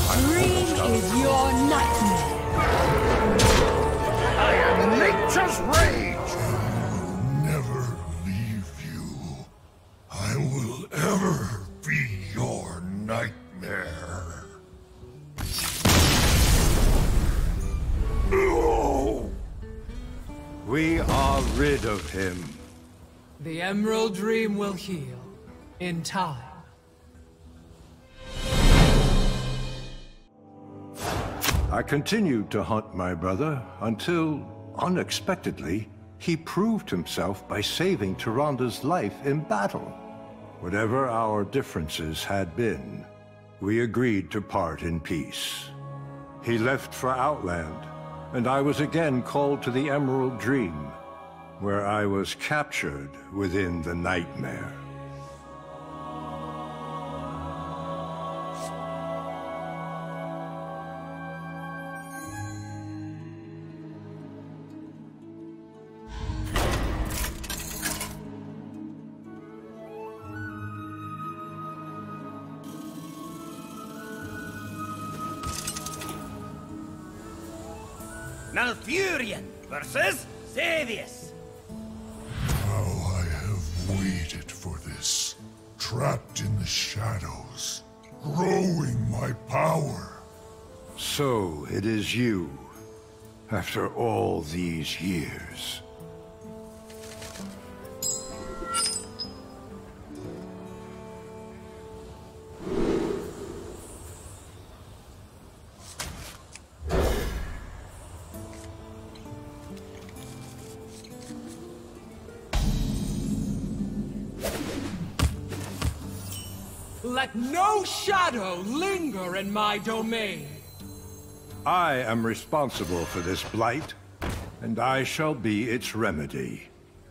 Dream is your nightmare. I am nature's rage! Never leave you. I will ever be your nightmare. No! We are rid of him. The Emerald Dream will heal in time. I continued to hunt my brother until, unexpectedly, he proved himself by saving Tyranda's life in battle. Whatever our differences had been, we agreed to part in peace. He left for Outland, and I was again called to the Emerald Dream, where I was captured within the nightmare. Malfurion versus Xavius. How I have waited for this. Trapped in the shadows, growing my power. So it is you, after all these years. Let no shadow linger in my domain. I am responsible for this blight, and I shall be its remedy.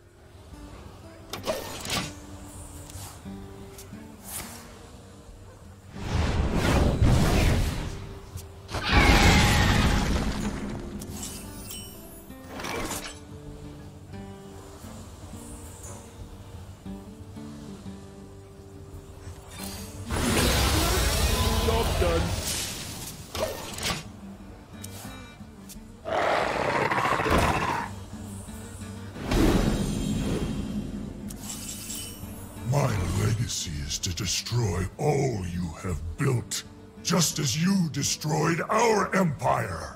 To destroy all you have built, just as you destroyed our empire.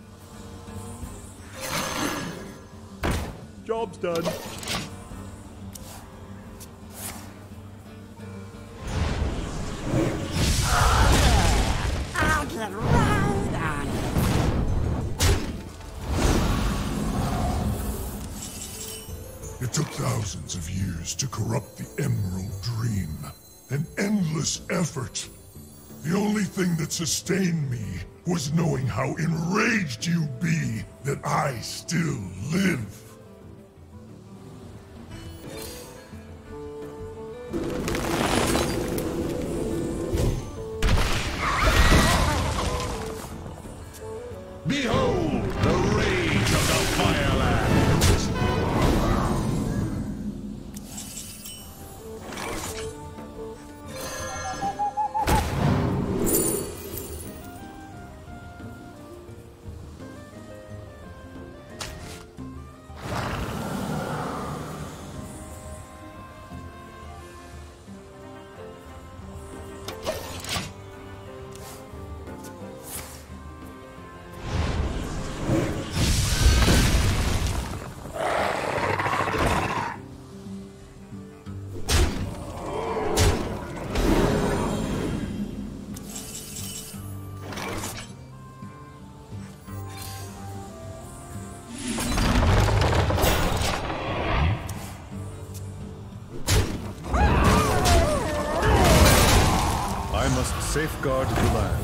Job's done. I'll get right on it. It took thousands of years to corrupt the Emerald Dream. An endless effort. The only thing that sustained me was knowing how enraged you'd be that I still live. Behold the rage of the Firelands! Safeguard the land.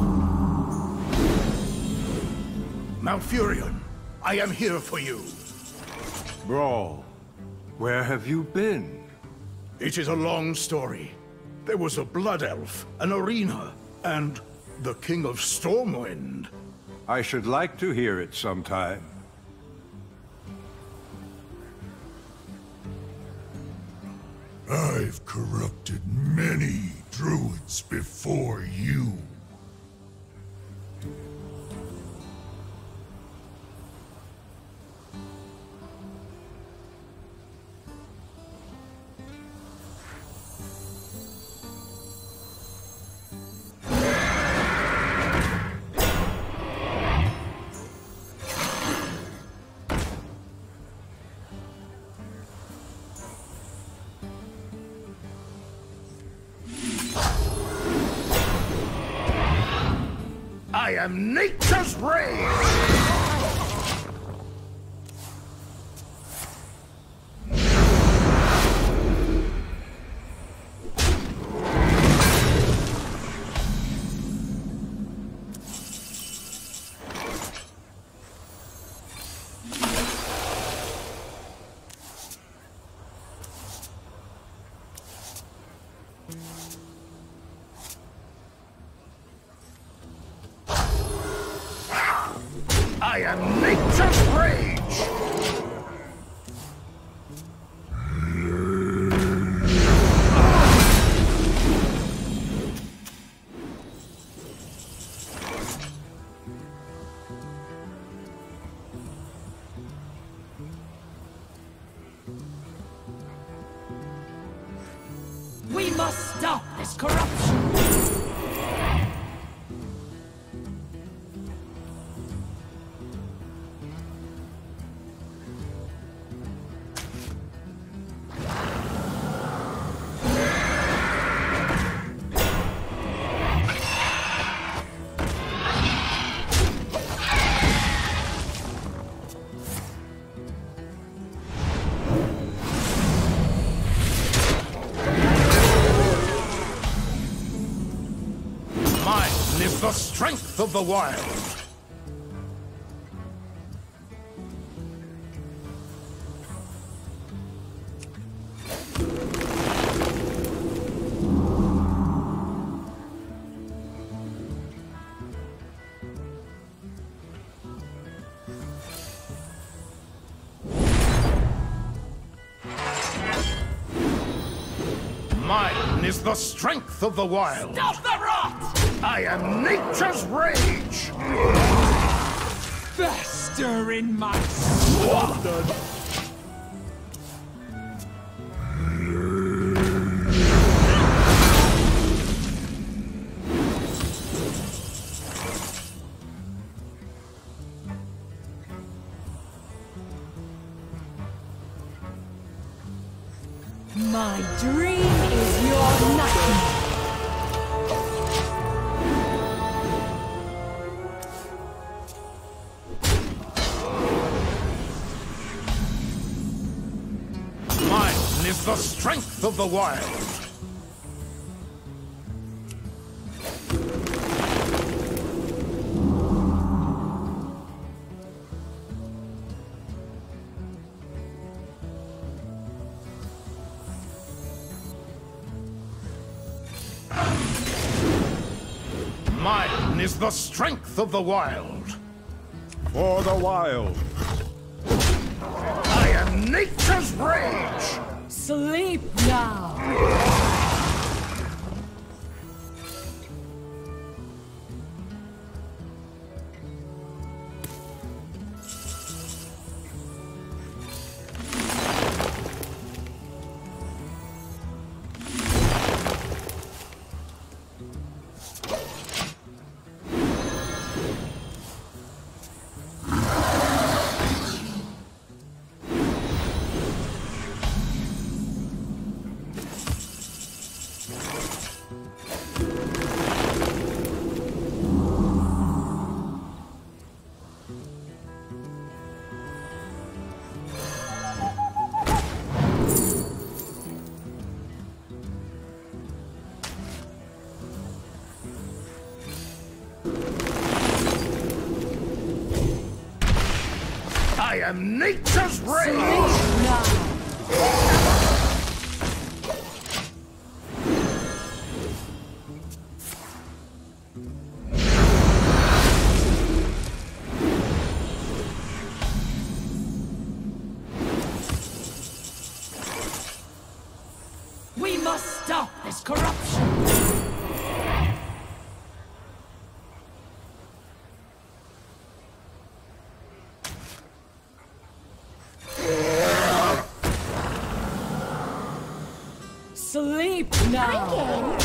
Malfurion, I am here for you. Brawl, where have you been? It is a long story. There was a blood elf, an arena, and the King of Stormwind. I should like to hear it sometime. I've corrupted many druids before you. I am nature's rage! I am nature's rage! We must stop this corruption! Is the strength of the wild. Mine is the strength of the wild. Stop the rot! I am nature's rage! Fester in my sword! My dream is your nightmare. Mine is the strength of the wild. Mine is the strength of the wild. For the wild. I am nature's rage! Sleep now. I am nature's rage! Now. We must stop this corruption! Sleep now.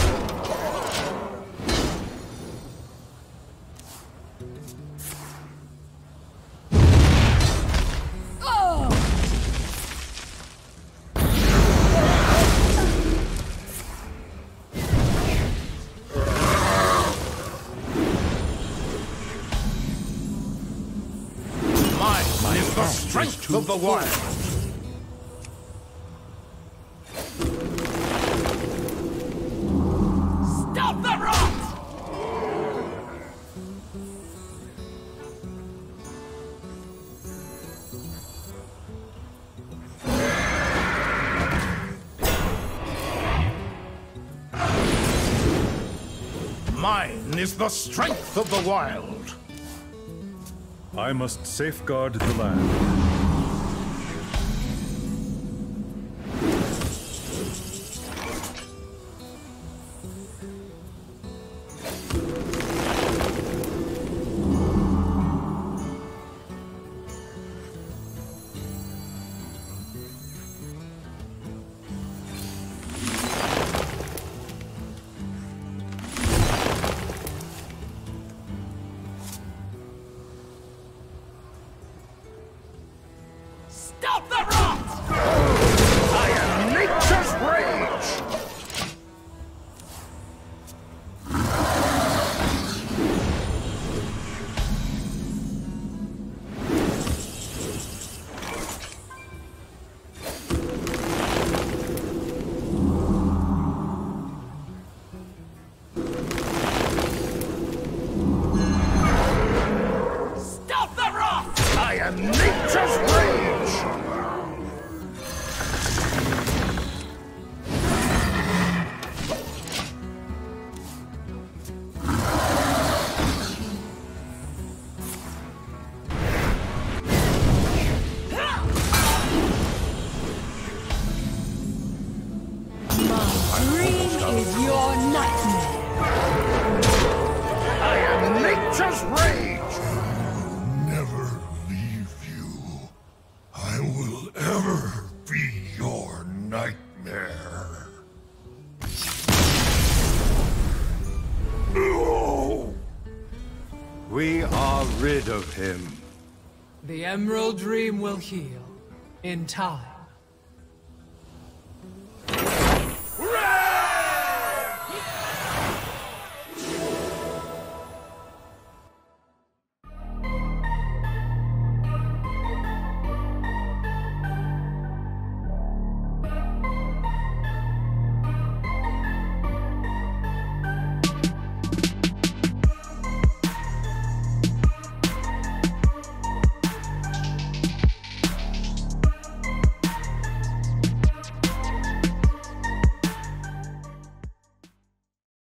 strength of the wild. Stop the rot! Mine is the strength of the wild. I must safeguard the land. Stop the rot! I am nature's rage! Stop the rot! I am nature's rage! Is your nightmare. I am nature's rage! Never leave you. I will ever be your nightmare. No! We are rid of him. The Emerald Dream will heal in time.